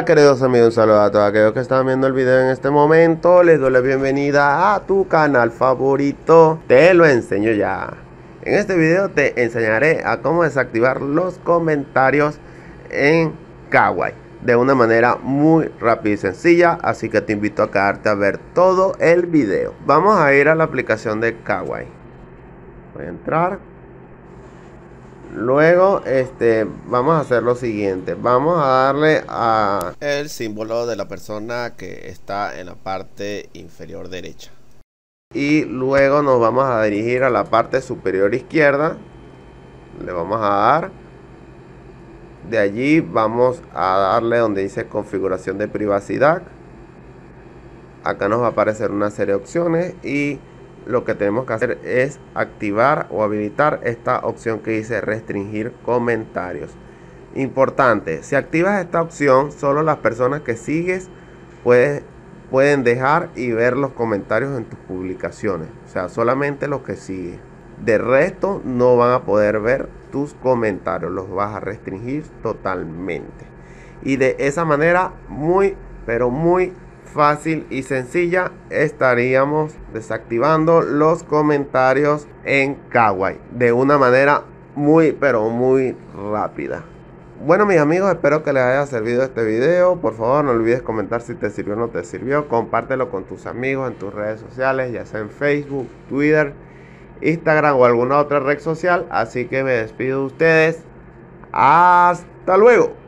Hola queridos amigos, un saludo a todos aquellos que están viendo el video en este momento. Les doy la bienvenida a tu canal favorito. Te lo enseño ya. En este video te enseñaré a cómo desactivar los comentarios en Kawaii de una manera muy rápida y sencilla, así que te invito a quedarte a ver todo el video. Vamos a ir a la aplicación de Kawaii. Voy a entrar. Luego vamos a hacer lo siguiente. Vamos a darle a el símbolo de la persona que está en la parte inferior derecha. Y luego nos vamos a dirigir a la parte superior izquierda. Le vamos a dar. De allí vamos a darle donde dice configuración de privacidad. Acá nos va a aparecer una serie de opciones y lo que tenemos que hacer es activar o habilitar esta opción que dice restringir comentarios. Importante, si activas esta opción, solo las personas que sigues pueden dejar y ver los comentarios en tus publicaciones. O sea, solamente los que siguen. De resto no van a poder ver tus comentarios, los vas a restringir totalmente. Y de esa manera pero muy fácil y sencilla estaríamos desactivando los comentarios en Kawaii de una manera pero muy rápida. Bueno mis amigos, espero que les haya servido este video. Por favor no olvides comentar si te sirvió o no te sirvió. Compártelo con tus amigos en tus redes sociales, ya sea en Facebook, Twitter, Instagram o alguna otra red social. Así que me despido de ustedes. Hasta luego.